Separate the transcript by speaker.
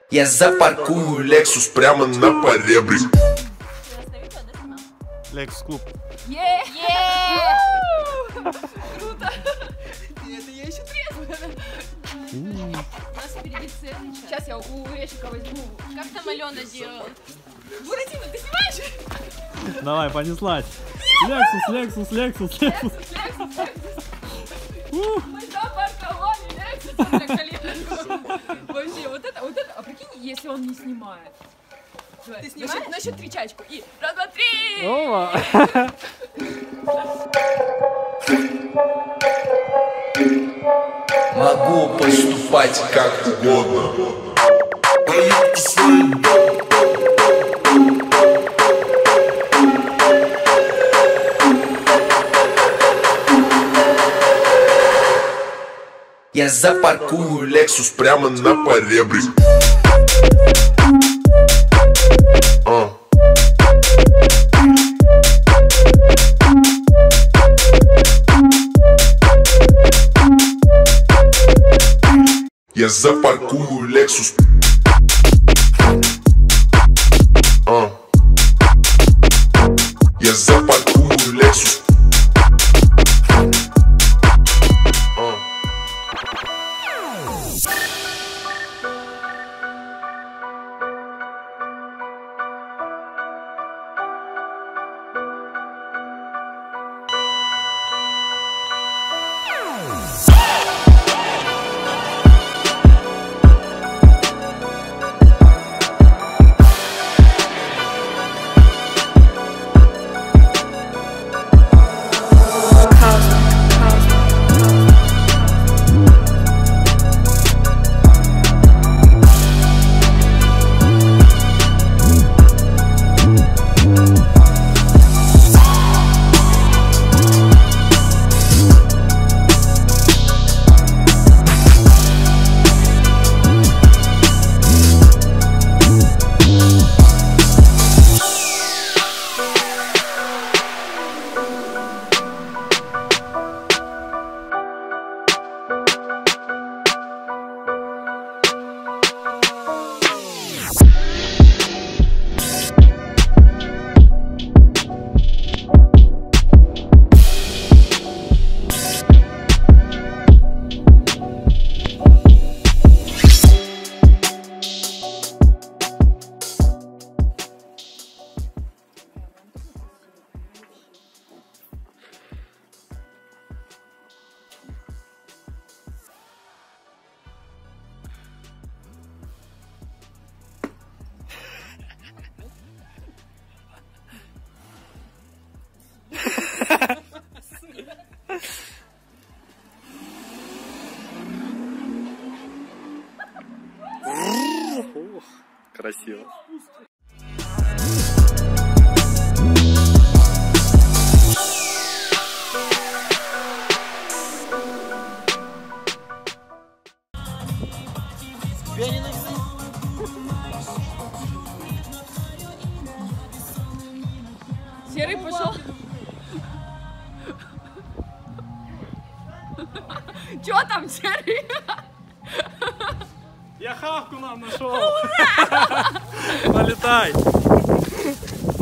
Speaker 1: Я запаркую Lexus прямо на поребрик.
Speaker 2: Lexus клуб.
Speaker 3: Круто! Это я еще трезвая. У нас впереди цены. Сейчас я у Решика возьму. Как там Алена делала? Буратино, ты снимаешь?
Speaker 2: Давай, понеслась. Lexus.
Speaker 3: Мы запарковали Lexus для коллег. Вообще, вот это, а прикинь, если он не снимает. Ты снимаешь? На счет 3 чачку. И раз, два, три!
Speaker 2: Ова!
Speaker 1: Могу поступать как угодно. Я запаркую Lexus прямо на поребрик. Я запаркую Lexus. Я запаркую Lexus.
Speaker 2: Красиво.
Speaker 3: Серый пошел. Чё там, Серый?
Speaker 2: Я хавку нам нашел. Полетай.